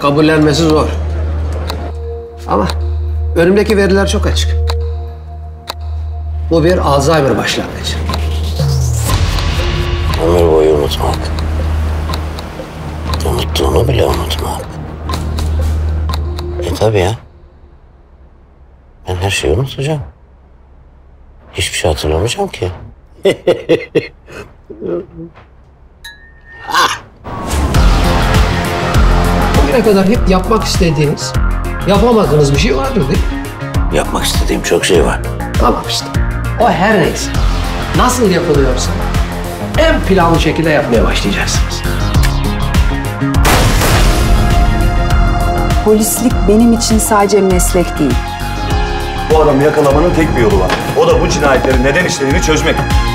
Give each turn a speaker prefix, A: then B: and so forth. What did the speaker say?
A: kabullenmesi zor. Ama önümdeki veriler çok açık. Bu bir Alzheimer başlangıcı.
B: Ömür boyu unutmak. Unuttuğunu bile unutmak. Tabii ya. Ben her şeyi unutacağım. Hiçbir şey hatırlamayacağım ki.
A: Bugüne kadar hep yapmak istediğiniz, yapamadığınız bir şey vardır değil mi?
B: Yapmak istediğim çok şey var.
A: Tamam işte. O her neyse. Nasıl yapılıyorsa en planlı şekilde yapmaya başlayacaksınız.
C: Polislik benim için sadece meslek değil.
D: Bu adamı yakalamanın tek bir yolu var. O da bu cinayetleri neden işlediğini çözmek.